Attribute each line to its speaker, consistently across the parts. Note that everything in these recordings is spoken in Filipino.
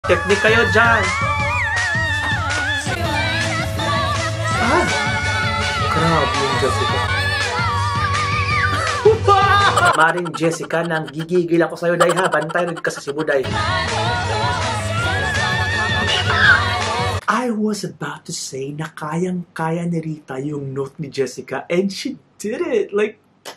Speaker 1: Technique kayo dyan. Ah, grabe yung Jessica. Maring Jessica, nang gigigil ako sa'yo, day ha. Bantay rin ka sa Cebu, day. I was about to say na kayang-kaya ni Rita yung note ni Jessica, and she did it. Like,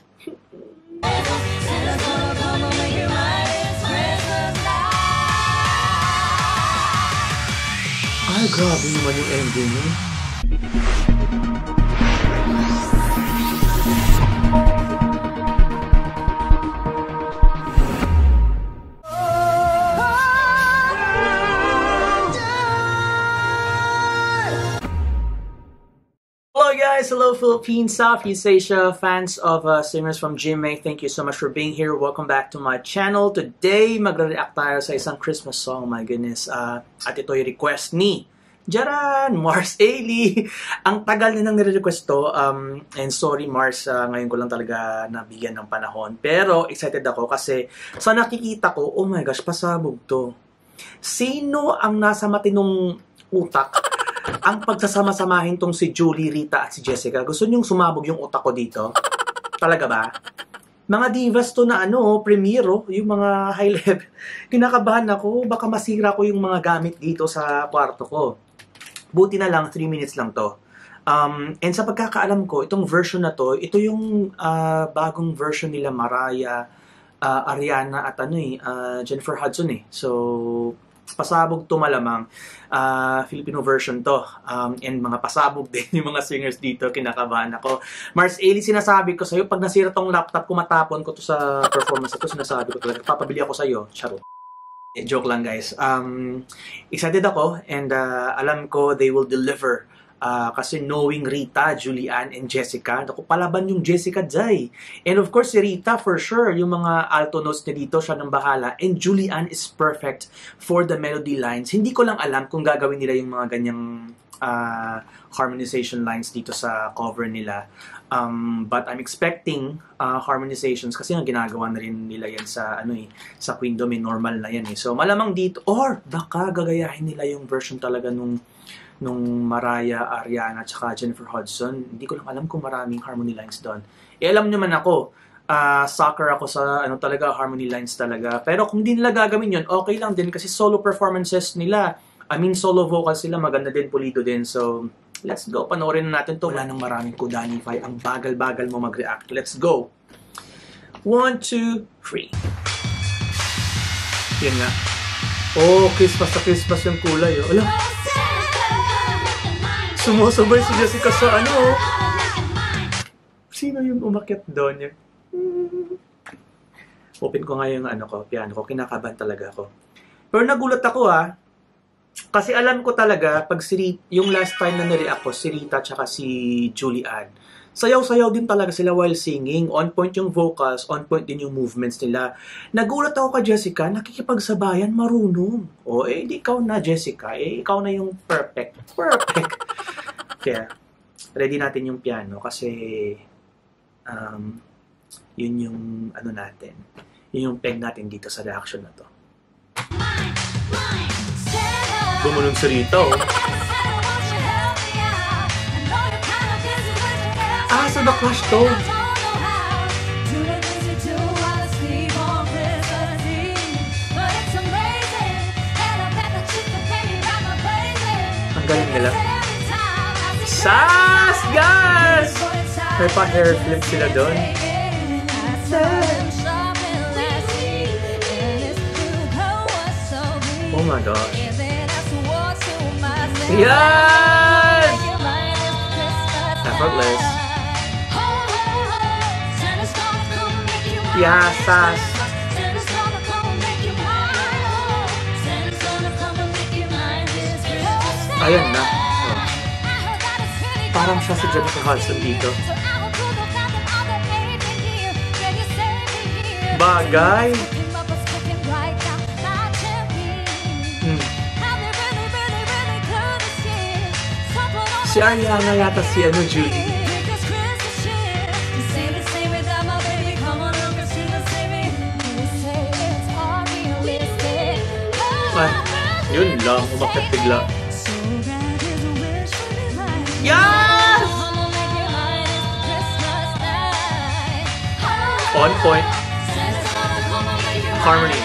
Speaker 1: ay, grabe naman yung ending niya. Hello guys, hello Philippines, Southeast Asia, fans of singers from GMA. Thank you so much for being here. Welcome back to my channel. Today, magre-react tayo sa isang Christmas song. My goodness, at ito yung request ni Jaran, Mars Ailey. Ang tagal na nang nire-request to. And sorry Mars, ngayon ko lang talaga nabigyan ng panahon. Pero excited ako kasi sa nakikita ko, oh my gosh, pasabog to. Sino ang nasa matinong utak ang pagsasama-samahin tong si Julie, Rita at si Jessica? Gusto nyong sumabog yung utak ko dito? Talaga ba? Mga divas to na premiero, yung mga high level. Kinakabahan ako, baka masira ko yung mga gamit dito sa kwarto ko. Buti na lang, 3 minutes lang to. And sa pagkakaalam ko, itong version na to, ito yung bagong version nila Mariah, Ariana at Jennifer Hudson eh. So, pasabog to malamang. Filipino version to. And mga pasabog din yung mga singers dito. Kinakabahan ako. Mars Ailey, sinasabi ko sa'yo, pag nasira tong laptop ko, matapon ko to sa performance ito, sinasabi ko talaga, papabili ako sa'yo. Charot. Joke lang guys. Excited ako and alam ko they will deliver. Kasi knowing Rita, Julian, and Jessica, naku, palaban yung Jessica Jai. And of course, si Rita, for sure, yung mga alto notes niya dito, siya nang bahala. And Julian is perfect for the melody lines. Hindi ko lang alam kung gagawin nila yung mga ganyang harmonization lines dito sa cover nila. But I'm expecting harmonizations kasi nga ginagawa na rin nila yan sa sa Queendom, normal na yan eh. So malamang dito, or baka gagayahin nila yung version talaga nung Mariah, Ariana, at saka Jennifer Hudson. Hindi ko lang alam kung maraming harmony lines doon. Alam nyo man ako, soccer ako sa talaga harmony lines talaga. Pero kung di nila gagawin yun, okay lang din kasi solo performances nila, solo vocals nila, maganda din, pulido din. So, let's go. Panoorin na natin to. Wala nang maraming kudanify. Ang bagal-bagal mo mag-react. Let's go. 1, 2, 3. Yan nga. Oh, Christmas sa Christmas yung kulay. Oh. Alam. Sumusubay si Jessica sa Sino yung umakyat doon? Open ko nga yung piano ko. Kinakabahan talaga ako. Pero nagulat ako kasi alam ko talaga, pag yung last time na nire-react ko, si Rita at si Julian, sayaw-sayaw din talaga sila while singing. On point yung vocals, on point din yung movements nila. Nagulat ako kay Jessica, nakikipagsabayan, marunong. Di ikaw na Jessica, ikaw na yung perfect. Perfect. Kaya, ready natin yung piano kasi yun yung natin. Yun yung peg natin dito sa reaction na to. Bumulong si Rita, sa The Clash to. Ang galing nila. Sas! Guys! May pa-hair flip sila doon. Oh my gosh. Yes! Effortless. Yeah, Sas. Ayan na. Parang siya si Jennifer Hudson dito. Bagay. Si Ariana yata si Julie. Yun lang, umakit bigla. Yes! On point. Harmony.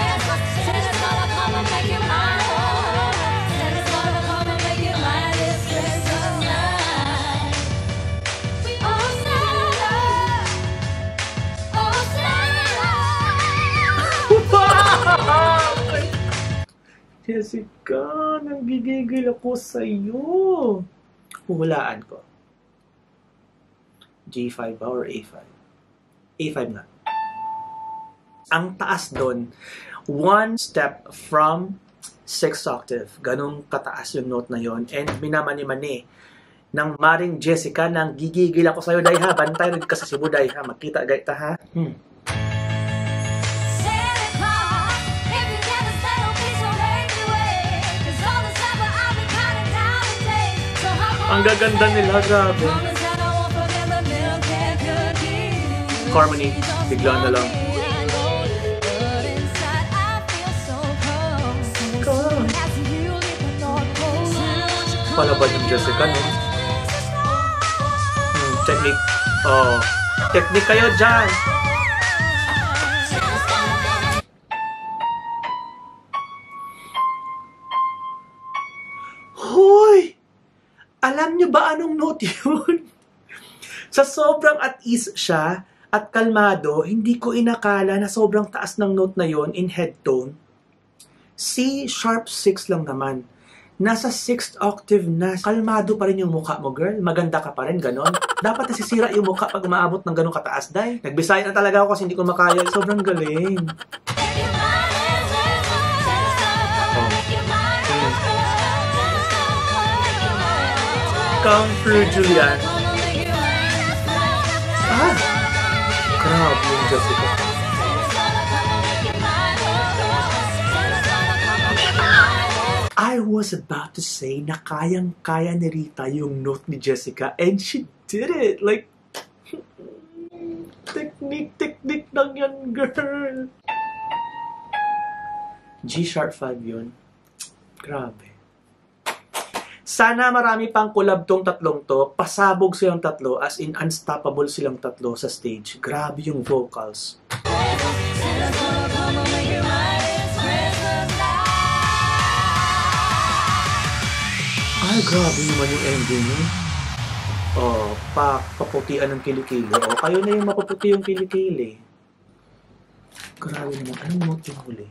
Speaker 1: Jessica, nanggigigil ako sa'yo. Huhulaan ko. G5 ba or A5? A5 na. Ang taas doon, one step from 6th octave. Ganun kataas yung note na yon. And minamani-mani ng Maring Jessica, nang gigigil ako sa'yo, day ha. Bantay rin ka sa Cebu, day ha. Magkita gayta ha. Ang gaganda nila, grabe. Harmony, bigla na lang. Palaban yung Jessica, no? Technique. Oh, technique kayo dyan. Hoy! Alam niyo ba anong note yun? Sa sobrang at ease siya at kalmado, hindi ko inakala na sobrang taas ng note na yon in head tone. C sharp 6 lang naman. Nasa 6th octave na, kalmado pa rin yung mukha mo, girl. Maganda ka pa rin, ganon. Dapat nasisira yung mukha pag umaabot ng ganon kataas, day. Nagbisaya na talaga ako kasi hindi ko makaya. Sobrang galing. Come through, Julian. Ah! Grabe yung Jessica. I was about to say na kayang-kaya ni Rita yung note ni Jessica, and she did it. Like, technique lang yan, girl. G sharp 5 yun. Grabe. Sana marami pang collab tong tatlong to. Pasabog silang tatlo, as in unstoppable silang tatlo sa stage. Grabe yung vocals. Ay, grabe naman yung ending niya. Oh, paputian ng kilikili. Oh, kayo na yung mapaputi yung kilikili. Grabe naman. Anong note yung huli?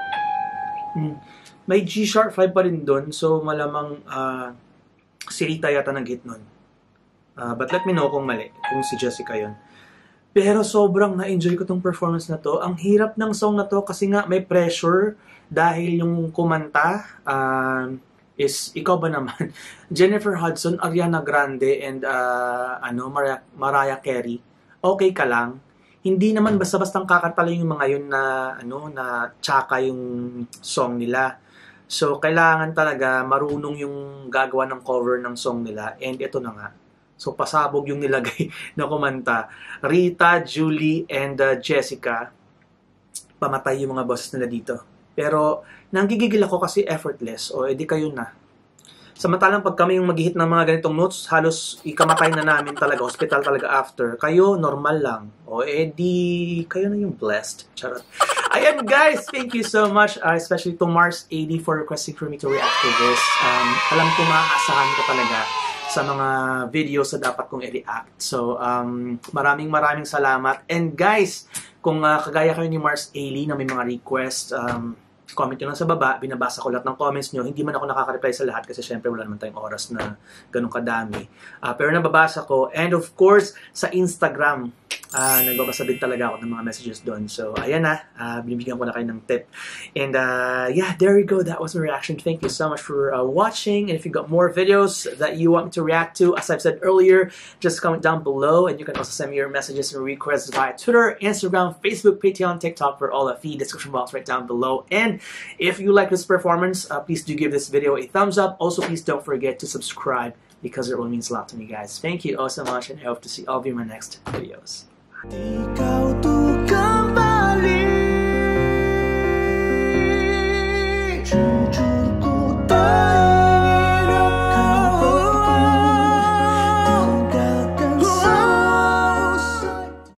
Speaker 1: May G sharp 5 pa rin doon, so malamang si Rita yata nag-hit nun. But let me know kung mali, kung si Jessica yun. Pero sobrang na-enjoy ko tong performance na to. Ang hirap ng song na to kasi nga may pressure dahil yung kumanta is, ikaw ba naman? Jennifer Hudson, Ariana Grande, and Mariah Carey. Okay ka lang. Hindi naman basta-bastang kakanta lang yung mga yun na, na tsaka yung song nila. So, kailangan talaga marunong yung gagawa ng cover ng song nila. And ito na nga. So, pasabog yung nilagay na kumanta. Rita, Julie, and Jessica. Pamatay yung mga boses nila dito. Pero, nanggigigil ako kasi effortless. O, edi kayo na. Samantalang pag kami yung mag-hit ng mga ganitong notes, halos ikamatay na namin talaga, hospital talaga after. Kayo, normal lang. O, edi, kayo na yung blessed. Charot. Ayan guys, thank you so much, especially to Mars 80 for requesting for me to react to this. Alam ko maaasahan ko talaga sa mga videos na dapat kong i-react. So, maraming salamat. And guys, kung kagaya kayo ni Mars 80 na may mga request, comment nyo lang sa baba, binabasa ko lahat ng comments nyo. Hindi man ako nakaka-reply sa lahat kasi syempre wala naman tayong oras na ganun kadami. Pero nababasa ko. And of course, sa Instagram, nagbabasa din talaga ako ng mga messages doon. So, ayan na. Binibigyan ko na kayo ng tip. And yeah, there you go. That was my reaction. Thank you so much for watching. And if you got more videos that you want me to react to, as I've said earlier, just comment down below. And you can also send me your messages and requests via Twitter, Instagram, Facebook, Patreon, TikTok for all of the description box right down below. And if you like this performance, please do give this video a thumbs up. Also, please don't forget to subscribe because it really means a lot to me, guys. Thank you all so much, and I hope to see all of you in my next videos.